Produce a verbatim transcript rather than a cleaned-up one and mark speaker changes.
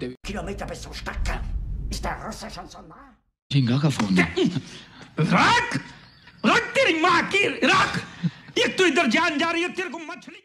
Speaker 1: मारते हुए।
Speaker 2: Kilometer bis zum Stadtkern. Ist der Russe schon so nah?
Speaker 1: झिंगा का फोन है।
Speaker 3: रख रख तेरी माँ की रख। एक तो इधर जान जा रही है तेरे को मछली